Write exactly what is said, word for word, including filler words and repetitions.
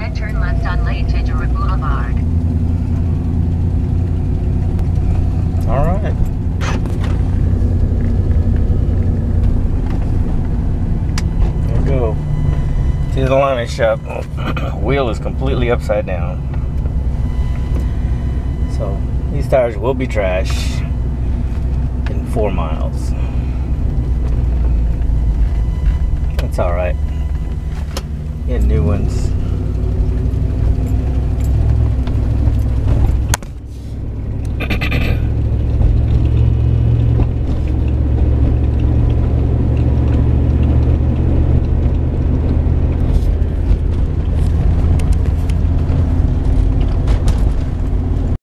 Then turn left on Z J Boulevard. All right. There we go. To the alignment shop. Wheel is completely upside down. So these tires will be trash in four miles. That's all right. Get new ones.